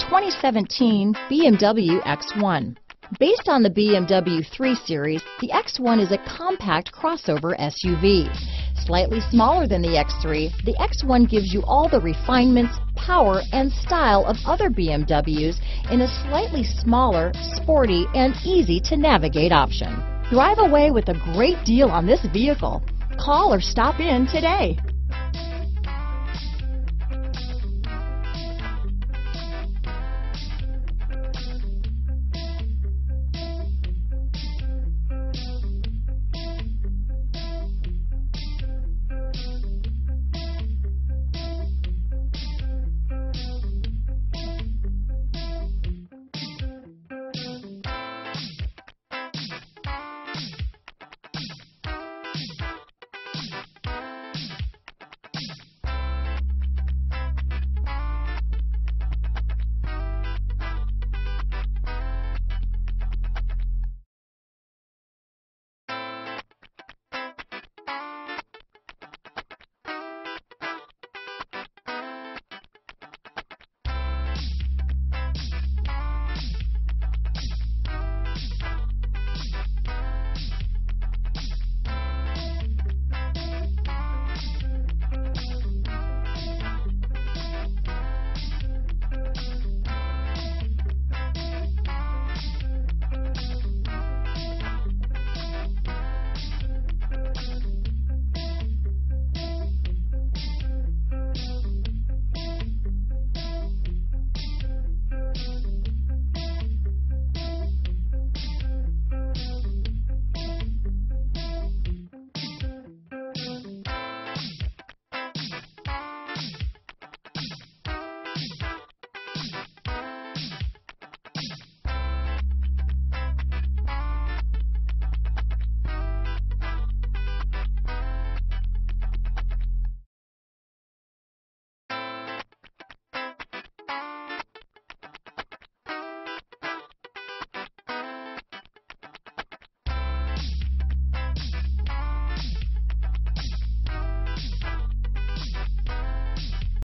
2017 BMW X1. Based on the BMW 3 Series, the X1 is a compact crossover SUV. Slightly smaller than the X3, the X1 gives you all the refinements, power, and style of other BMWs in a slightly smaller, sporty, and easy-to-navigate option. Drive away with a great deal on this vehicle. Call or stop in today.